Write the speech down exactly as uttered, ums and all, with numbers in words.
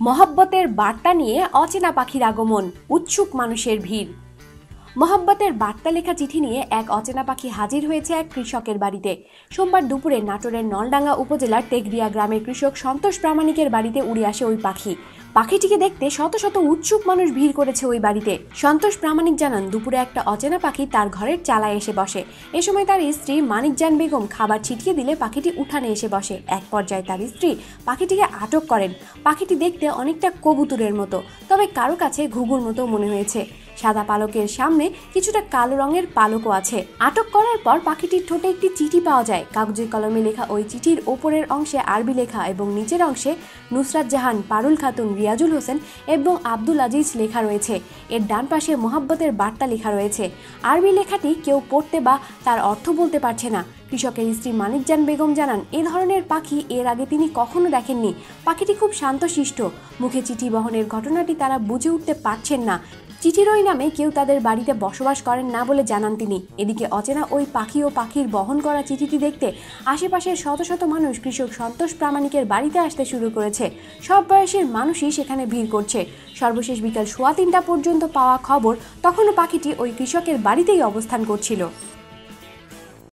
মহব্বতের বার্তা নিয়ে অচেনা পাখির আগমন, উৎসুক মানুষের ভিড়। মহব্বতের বার্তা লেখা চিঠি নিয়ে এক অচেনা পাখি হাজির হয়েছে এক কৃষকের বাড়িতে। সোমবার দুপুরে নাটোরের নলডাঙ্গা উপজেলার টেকরিয়া গ্রামের কৃষক সন্তোষ প্রামাণিকের বাড়িতে উড়ে আসে ওই পাখি। পাখিটিকে দেখতে শত শত উৎসুক মানুষ ভিড় করেছে ওই বাড়িতে। সন্তোষ প্রামাণিক জানান, দুপুরে একটা অচেনা পাখি তার ঘরের চালায় এসে বসে। এ সময় তার স্ত্রী মানিকজান বেগম খাবার ছিটিয়ে দিলে পাখিটি উঠানে এসে বসে। এক পর্যায়ে তার স্ত্রী পাখিটিকে আটক করেন। পাখিটি দেখতে অনেকটা কবুতরের মতো, তবে কারো কাছে ঘুঘুর মতো মনে হয়েছে। সাদা পালকের সামনে কিছুটা কালো রঙের পালকও আছে। আটক করার পর পাখিটির ঠোঁটে একটি চিঠি পাওয়া যায়। কাগজে কলমে লেখা ওই চিঠির ওপরের অংশে আরবি লেখা এবং নিচের অংশে নুসরাত জাহান, পারুল খাতুন, রিয়াজুল হোসেন এবং আব্দুল আজিজ লেখা রয়েছে। এর ডান পাশে মহব্বতের বার্তা লেখা রয়েছে। আরবি লেখাটি কেউ পড়তে বা তার অর্থ বলতে পারছে না। কৃষকের স্ত্রী মানিকজান বেগম জানান, এ ধরনের পাখি এর আগে তিনি কখনো দেখেননি। পাখিটি খুব শান্তশিষ্ট। মুখে চিঠি বহনের ঘটনাটি তারা বুঝে উঠতে পারছেন না। চিঠির ওই নামে কেউ তাদের বাড়িতে বসবাস করেন না বলে জানান তিনি। এদিকে অচেনা ওই পাখি ও পাখির বহন করা চিঠিটি দেখতে আশেপাশের শত শত মানুষ কৃষক সন্তোষ প্রামাণিকের বাড়িতে আসতে শুরু করেছে। সব বয়সের মানুষই সেখানে ভিড় করছে। সর্বশেষ বিকাল সোয়া তিনটা পর্যন্ত পাওয়া খবর, তখনও পাখিটি ওই কৃষকের বাড়িতেই অবস্থান করছিল।